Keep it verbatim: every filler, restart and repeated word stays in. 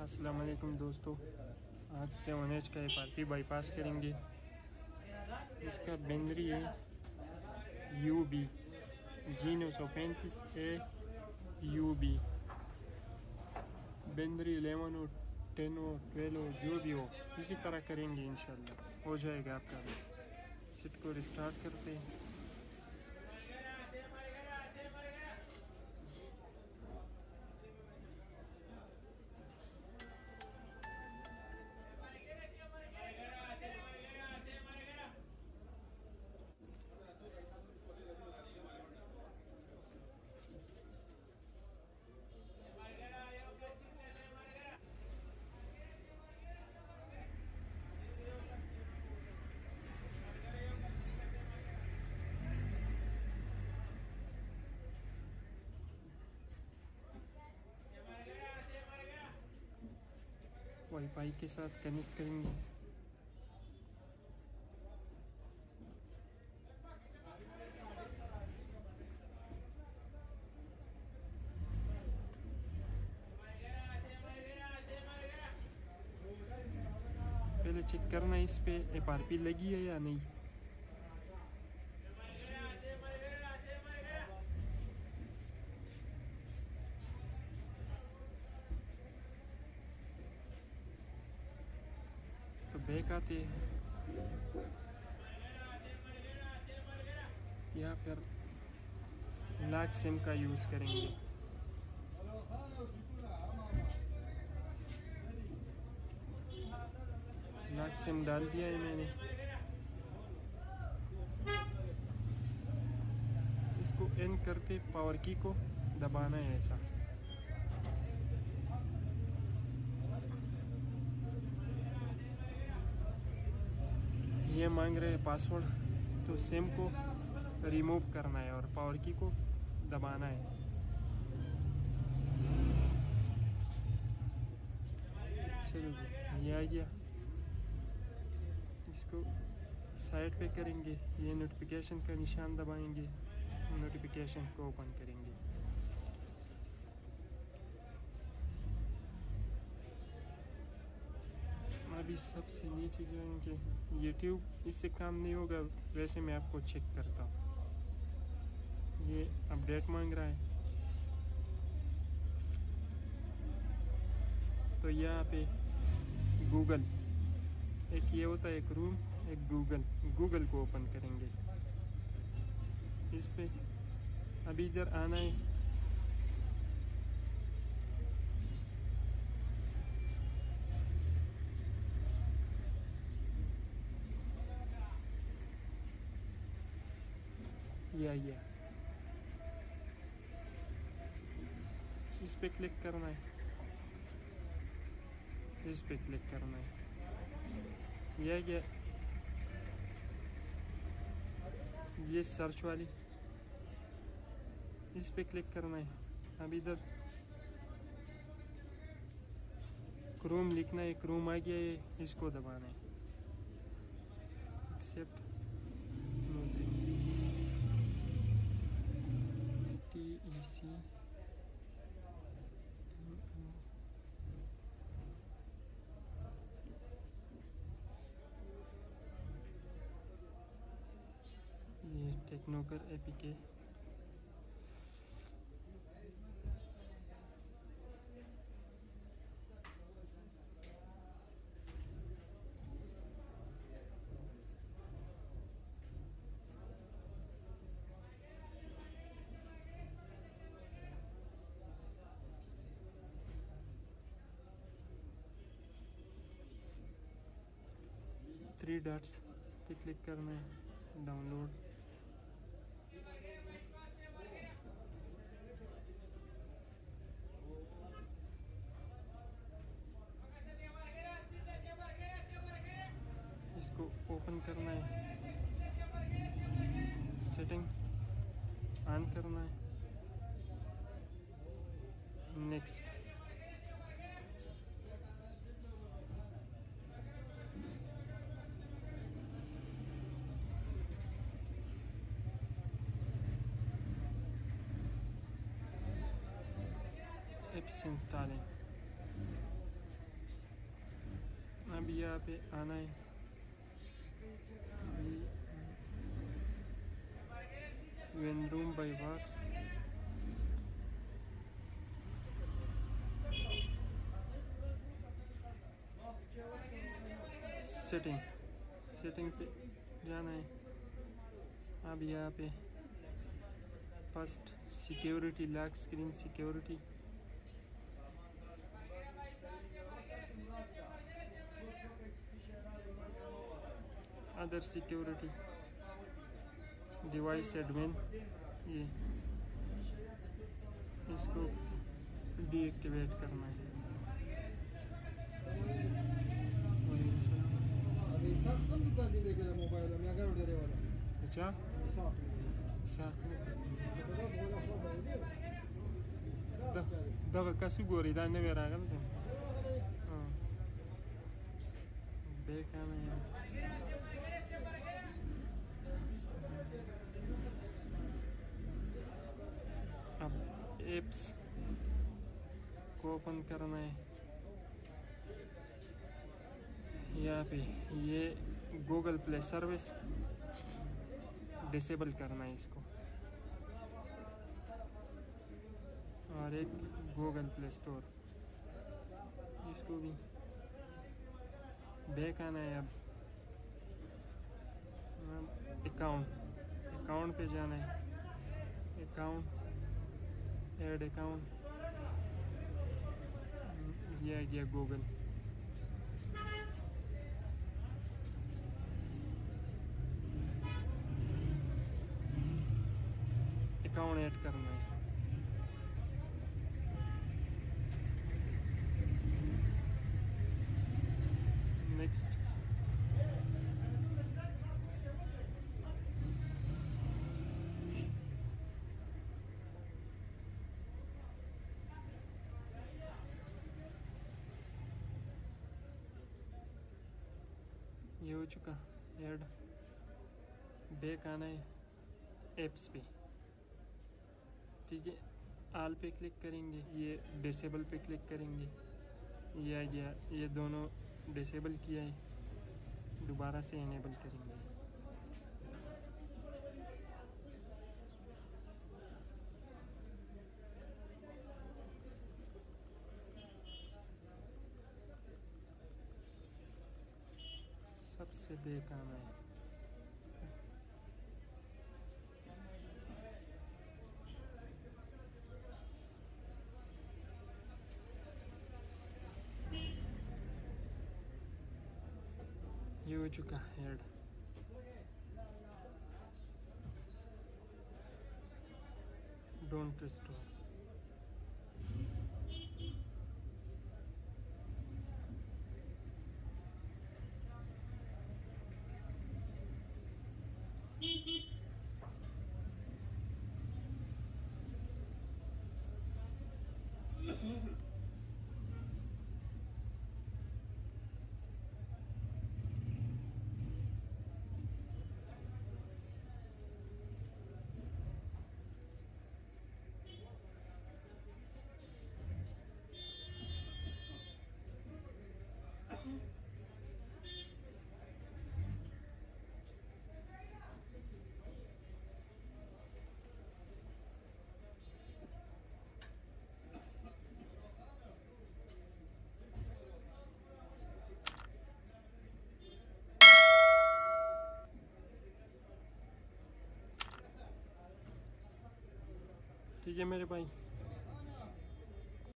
अस्सलाम वालेकुम दोस्तों, आज से ओनेज का एफ आर पी बाईपास करेंगे। इसका बेंदरी है यू बी जी नौ सौ पैंतीस ए यू बी। बेंदरी एलेवन हो, टेन हो, ट्वेल्व हो, जो भी हो इसी तरह करेंगे, इंशाल्लाह हो जाएगा आपका। सिट को रिस्टार्ट करते हैं। वाईफाई के साथ कनेक्ट करेंगे। पहले चेक करना है इस पे एफ आर पी लगी है या नहीं। तो बैक आते यहाँ पर लाख सिम का यूज़ करेंगे। लाख सिम डाल दिया है मैंने। इसको एन करते पावर की को दबाना है ऐसा। ये मांग रहे हैं पासवर्ड, तो सिम को रिमूव करना है और पावर की को दबाना है। चलो ये आ गया। इसको साइड पे करेंगे, ये नोटिफिकेशन का निशान दबाएंगे, नोटिफिकेशन को ओपन करेंगे। अभी सबसे नीचे जाएंगे। यूट्यूब इससे काम नहीं होगा, वैसे मैं आपको चेक करता हूँ। ये अपडेट मांग रहा है, तो यहाँ पे गूगल, एक ये होता है एक रूम, एक गूगल, गूगल को ओपन करेंगे। इस पे अभी इधर आना है। या या इस पे क्लिक करना है, इस पे क्लिक करना है। यह क्या, ये सर्च वाली, इस पे क्लिक करना है। अब इधर क्रोम लिखना है, क्रोम आ गया है, इसको दबाना है। Accept no things T E C ये टेक्नोकर A P K. Three dots पे क्लिक करना है, डाउनलोड। इसको ओपन करना है, सेटिंग ऑन करना है, नेक्स्ट। Apps installing. अब यहाँ पे आना है, वेंद्रूम बाईपास, सेटिंग सेटिंग पे जाना है। अब यहाँ पे first security, lock screen security, other security, device admin, ये इसको डीएक्टिवेट करना है। अच्छा दगा कसु गोरी दा ने वेरा गल तुम हां देखा मैं अब एप्स को ओपन करना है। यहाँ पे ये गूगल प्ले सर्विस डिसेबल करना है इसको, और एक गूगल प्ले स्टोर, इसको भी बैक आना है। अब अकाउंट अकाउंट पे जाना है, अकाउंट, ऐड अकाउंट, ये आ गया गूगल। अकाउंट ऐड करना है। नेक्स्ट, ये हो चुका ऐड। बैक आना है एप्स पे, ठीक है। आल पे क्लिक करेंगे, ये डिसेबल पे क्लिक करेंगे, ये आ गया। ये दोनों डिसेबल किया है, दोबारा से इनेबल करेंगे। सबसे बेकार है। ये हो चुका ऐड। Don't restore. ठीक है मेरे भाई।